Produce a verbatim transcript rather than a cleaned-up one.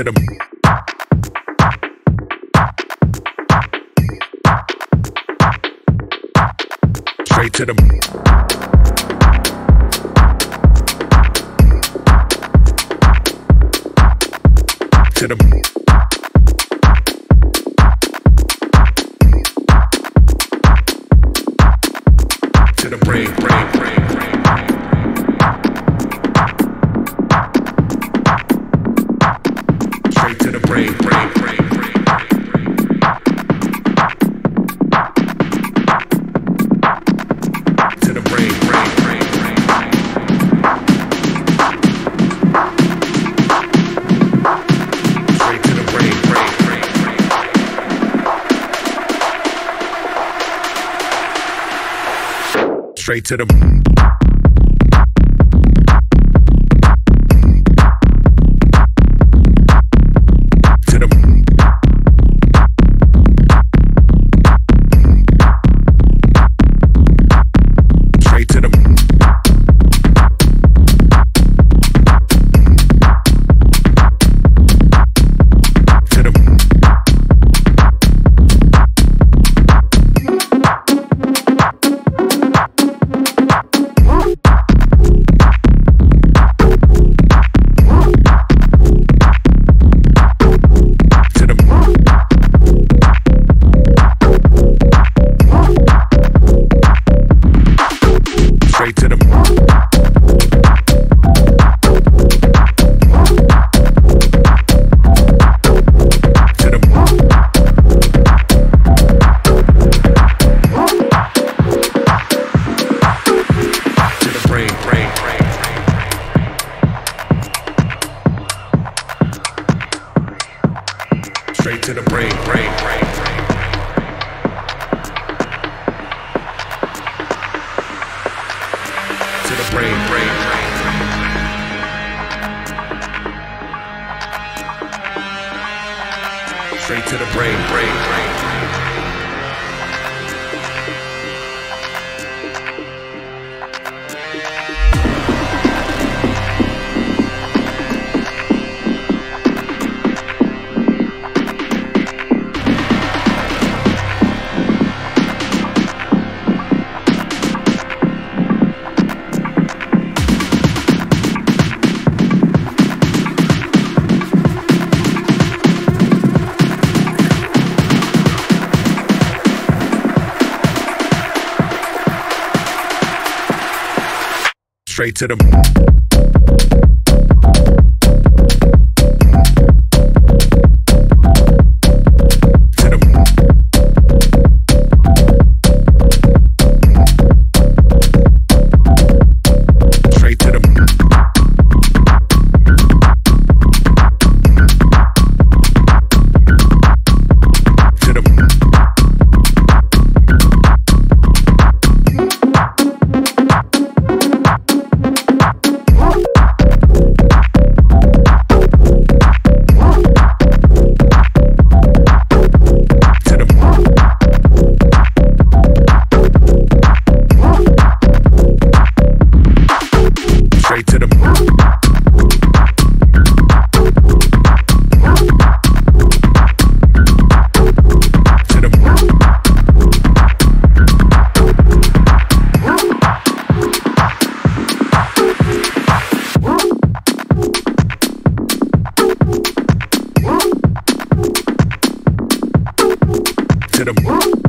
to the straight to the to the to the brain, brain, brain, brain. Straight to the brain, brain, brain, brain. To the brain, brain, brain, brain. Straight to the brain, brain, brain, brain. Straight to the to the straight to the to the straight to the to the to the brain, brain, brain. Straight to the brain, brain, brain, brain. To the brain, brain, brain. Straight to the brain, brain, brain. Straight to the to the straight to the to the straight to the to the to the